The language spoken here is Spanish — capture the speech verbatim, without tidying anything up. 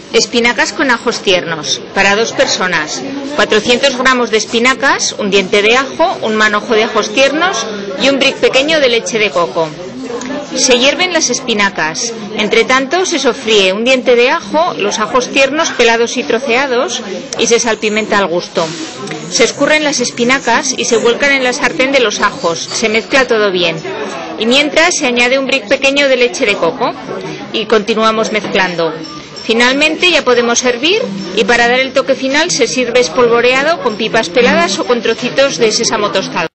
Espinacas con ajos tiernos, para dos personas. cuatrocientos gramos de espinacas, un diente de ajo, un manojo de ajos tiernos y un brick pequeño de leche de coco. Se hierven las espinacas. Entre tanto se sofríe un diente de ajo, los ajos tiernos pelados y troceados y se salpimenta al gusto. Se escurren las espinacas y se vuelcan en la sartén de los ajos. Se mezcla todo bien. Y mientras se añade un brick pequeño de leche de coco y continuamos mezclando. Finalmente ya podemos servir y para dar el toque final se sirve espolvoreado con pipas peladas o con trocitos de sésamo tostado.